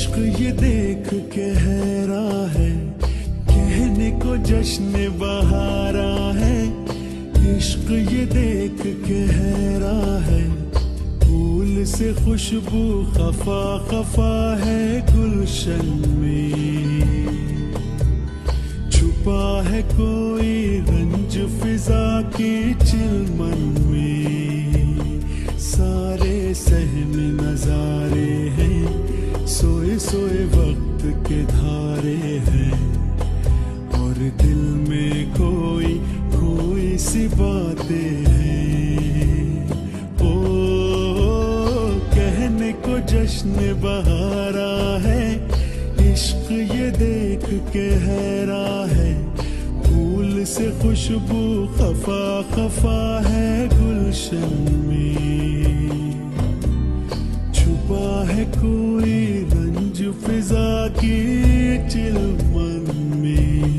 इश्क ये देख के हैरा है, कहने को जश्न बहारा है। इश्क ये देख के हैरा है, फूल से खुशबू खफा खफा है गुलशन में। छुपा है कोई रंज फिजा के चिलमन में। सारे सहम नजारे हैं, सोए सोए वक्त के धारे हैं। और दिल में कोई कोई सी बातें हैं। ओ कहने को जश्न बहारा है, इश्क ये देख के हैरा है। फूल से खुशबू खफा खफा है गुलशन में। छुपा है कोई रंज फिजा की चिलमन में।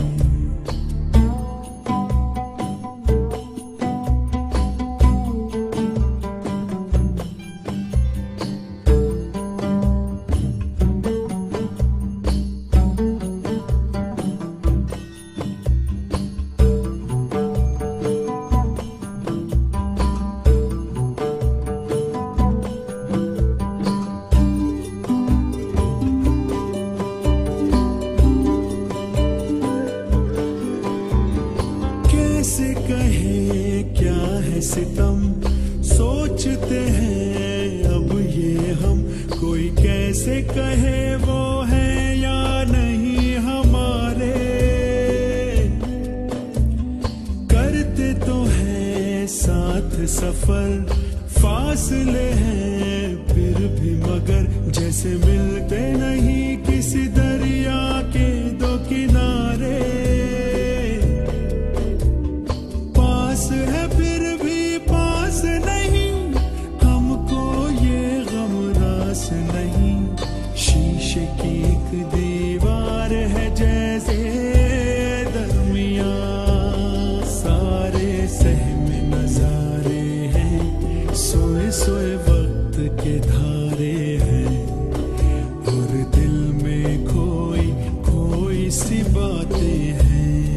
कैसे कहे क्या है सितम, सोचते हैं अब ये हम। कोई कैसे कहे वो है या नहीं हमारे। करते तो हैं साथ सफर, फासले हैं फिर भी मगर। जैसे मिलते नहीं किसी दरिया के दो किनारे। है फिर भी पास नहीं, हमको ये गम रास नहीं। शीशे की एक दीवार है जैसे दरमिया। सारे सहमे नजारे हैं, सोए सोए वक्त के धारे हैं। और दिल में कोई कोई सी बातें हैं।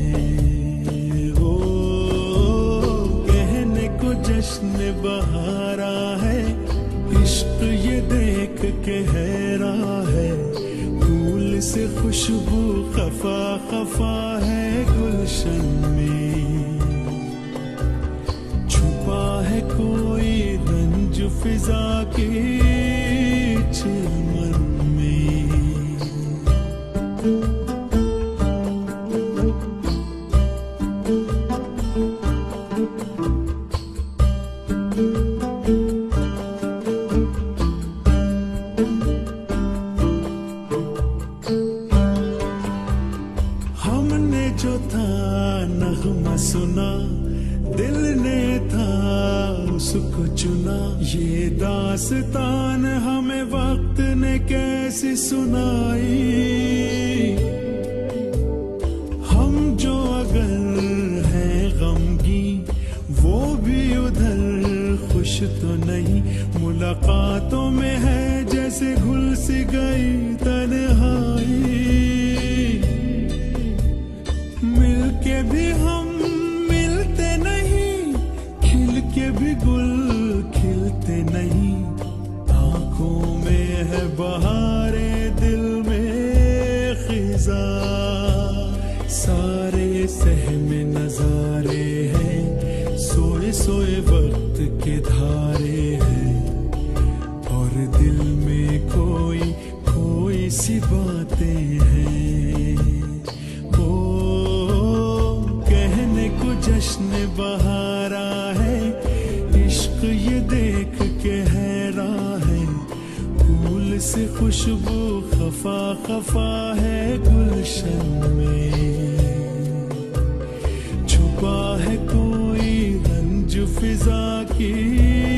जश्न बहारा है, इश्क ये देख के हैरा है। फूल से खुशबू खफा खफा है गुलशन में। छुपा है कोई रंज फिजा के चिलमन में। हमने जो था नगमा सुना, दिल ने था उसको चुना। ये दास्तान हमें वक्त ने कैसी सुनाई। हम जो अगर हैं गमगी, वो भी उधर खुश तो नहीं। मुलाकातों में है जैसे घुल सी गई तन्हाई। मिलके भी हम मिलते नहीं, खिल के भी गुल खिलते नहीं। आंखों में है बहारे, दिल में खिजा। सारे सहमे नजारे हैं, सोए सोए वक्त के धारे हैं। और दिल में कोई कोई सी बातें हैं। जश्न बहारा है, इश्क ये देख के हैरा है। फूल से खुशबू खफा खफा है गुलशन में। छुपा है कोई रंज फिजा की